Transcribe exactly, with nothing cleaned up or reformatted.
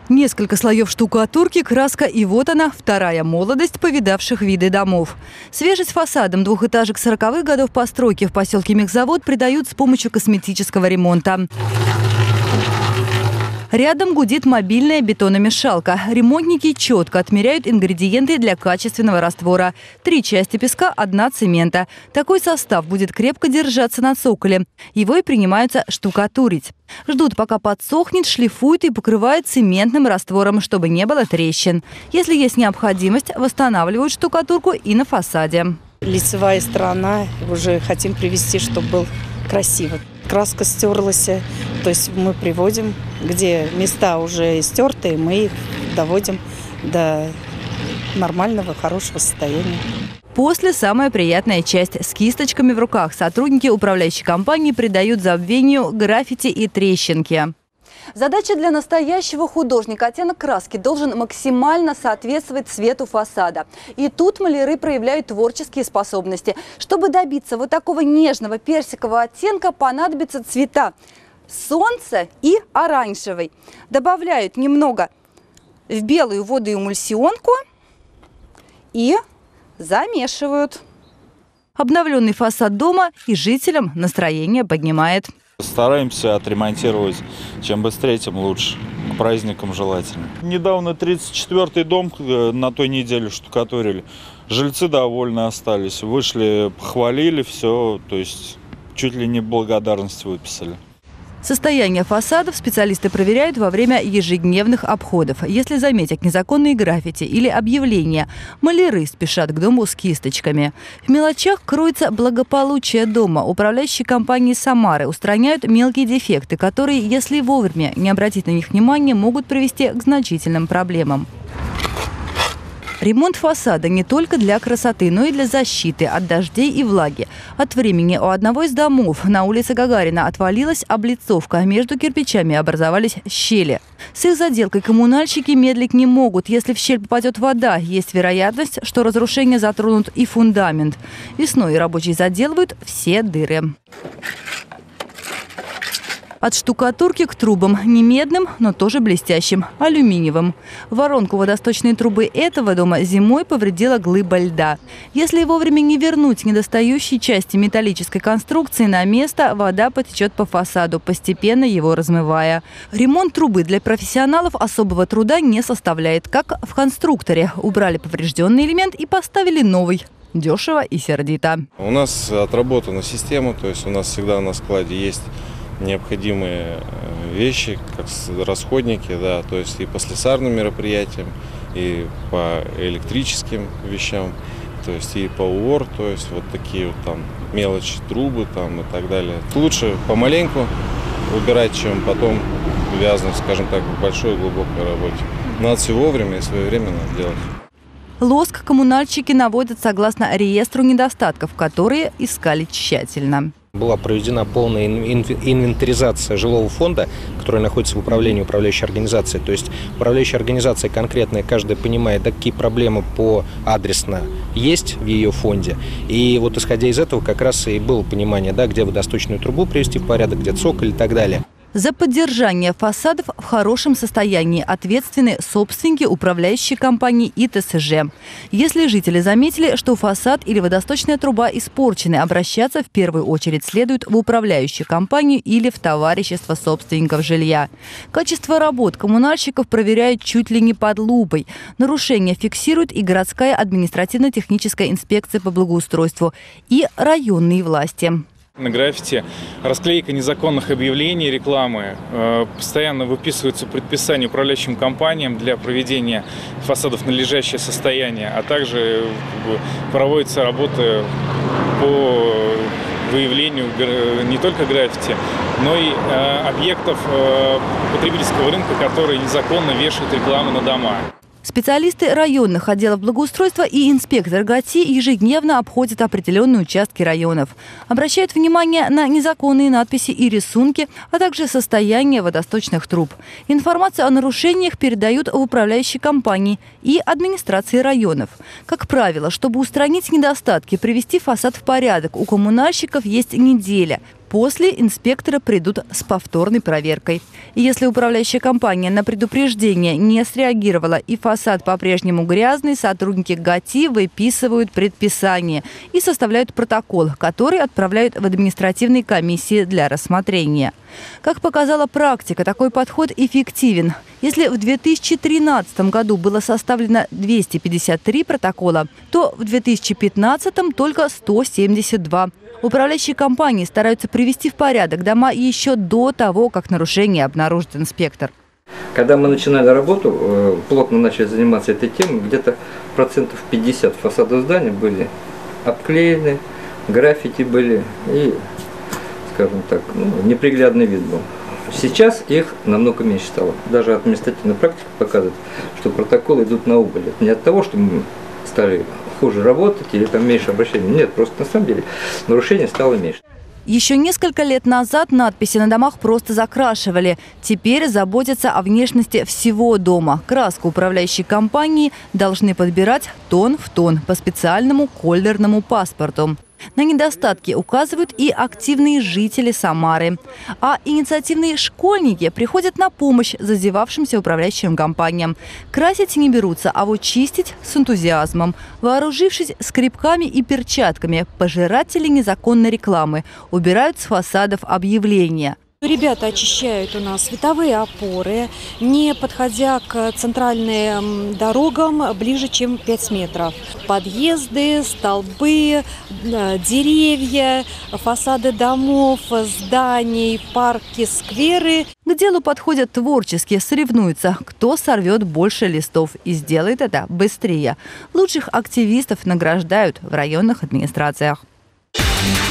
Несколько слоев штукатурки, краска и вот она, вторая молодость повидавших виды домов. Свежесть фасадам двухэтажек сороковых годов постройки в поселке Мехзавод придают с помощью косметического ремонта. Рядом гудит мобильная бетономешалка. Ремонтники четко отмеряют ингредиенты для качественного раствора. Три части песка, одна цемента. Такой состав будет крепко держаться на цоколе. Его и принимаются штукатурить. Ждут, пока подсохнет, шлифуют и покрывают цементным раствором, чтобы не было трещин. Если есть необходимость, восстанавливают штукатурку и на фасаде. Лицевая сторона уже хотим привести, чтобы был красиво. Краска стерлась, то есть мы приводим, где места уже стертые, мы их доводим до нормального, хорошего состояния. После самая приятная часть. С кисточками в руках сотрудники управляющей компании придают забвению граффити и трещинки. Задача для настоящего художника – оттенок краски должен максимально соответствовать цвету фасада. И тут маляры проявляют творческие способности. Чтобы добиться вот такого нежного персикового оттенка, понадобятся цвета солнца и оранжевый. Добавляют немного в белую водоэмульсионку и замешивают. Обновленный фасад дома и жителям настроение поднимает. Стараемся отремонтировать. Чем быстрее, тем лучше. К праздникам желательно. Недавно тридцать четвёртый дом на той неделе штукатурили. Жильцы довольны остались. Вышли, похвалили все. То есть чуть ли не благодарность выписали. Состояние фасадов специалисты проверяют во время ежедневных обходов. Если заметят незаконные граффити или объявления, маляры спешат к дому с кисточками. В мелочах кроется благополучие дома. Управляющие компании Самары устраняют мелкие дефекты, которые, если вовремя не обратить на них внимания, могут привести к значительным проблемам. Ремонт фасада не только для красоты, но и для защиты от дождей и влаги. От времени у одного из домов на улице Гагарина отвалилась облицовка. Между кирпичами образовались щели. С их заделкой коммунальщики медлить не могут. Если в щель попадет вода, есть вероятность, что разрушения затронут и фундамент. Весной рабочие заделывают все дыры. От штукатурки к трубам не медным, но тоже блестящим, алюминиевым. Воронку водосточной трубы этого дома зимой повредила глыба льда. Если вовремя не вернуть недостающие части металлической конструкции на место, вода потечет по фасаду, постепенно его размывая. Ремонт трубы для профессионалов особого труда не составляет. Как в конструкторе. Убрали поврежденный элемент и поставили новый. Дешево и сердито. У нас отработана система, то есть у нас всегда на складе есть необходимые вещи, как расходники, да, то есть и по слесарным мероприятиям, и по электрическим вещам, то есть и по УОР, то есть вот такие вот там мелочи, трубы там и так далее. Лучше помаленьку убирать, чем потом вязнуть, скажем так, в большой глубокой работе. Надо все вовремя и своевременно делать. Лоск коммунальщики наводят согласно реестру недостатков, которые искали тщательно. Была проведена полная инвентаризация жилого фонда, который находится в управлении управляющей организации. То есть управляющая организация конкретная, каждая понимает, да, какие проблемы по адресно есть в ее фонде. И вот исходя из этого как раз и было понимание, да, где водосточную трубу привести в порядок, где цоколь и так далее. За поддержание фасадов в хорошем состоянии ответственны собственники управляющей компании и ТСЖ. Если жители заметили, что фасад или водосточная труба испорчены, обращаться в первую очередь следует в управляющую компанию или в товарищество собственников жилья. Качество работ коммунальщиков проверяют чуть ли не под лупой. Нарушения фиксирует и городская административно-техническая инспекция по благоустройству, и районные власти. На граффити расклейка незаконных объявлений, рекламы. Постоянно выписываются предписания управляющим компаниям для проведения фасадов в надлежащее состояние, а также проводятся работы по выявлению не только граффити, но и объектов потребительского рынка, которые незаконно вешают рекламу на дома. Специалисты районных отделов благоустройства и инспектор ГАТИ ежедневно обходят определенные участки районов. Обращают внимание на незаконные надписи и рисунки, а также состояние водосточных труб. Информацию о нарушениях передают в управляющие компании и администрации районов. Как правило, чтобы устранить недостатки, привести фасад в порядок, у коммунальщиков есть неделя. После инспекторы придут с повторной проверкой. И если управляющая компания на предупреждение не среагировала и фасад по-прежнему грязный, сотрудники ГАТИ выписывают предписание и составляют протокол, который отправляют в административные комиссии для рассмотрения. Как показала практика, такой подход эффективен. Если в две тысячи тринадцатом году было составлено двести пятьдесят три протокола, то в две тысячи пятнадцатом только сто семьдесят два. Управляющие компании стараются привести в порядок дома еще до того, как нарушение обнаружит инспектор. Когда мы начинали работу, плотно начали заниматься этой темой, где-то процентов пятьдесят фасадов здания были обклеены, граффити были и, скажем так, ну, неприглядный вид был. Сейчас их намного меньше стало. Даже административная практика показывает, что протоколы идут на убыль. Это не от того, что мы стали хуже работать или там меньше обращений. Нет, просто на самом деле нарушений стало меньше. Еще несколько лет назад надписи на домах просто закрашивали. Теперь заботятся о внешности всего дома. Краску управляющей компании должны подбирать тон в тон по специальному колерному паспорту. На недостатки указывают и активные жители Самары. А инициативные школьники приходят на помощь зазевавшимся управляющим компаниям. Красить не берутся, а вот чистить с энтузиазмом. Вооружившись скребками и перчатками, пожиратели незаконной рекламы убирают с фасадов объявления. Ребята очищают у нас световые опоры, не подходя к центральным дорогам ближе, чем пять метров. Подъезды, столбы, деревья, фасады домов, зданий, парки, скверы. К делу подходят творчески, соревнуются, кто сорвет больше листов и сделает это быстрее. Лучших активистов награждают в районных администрациях.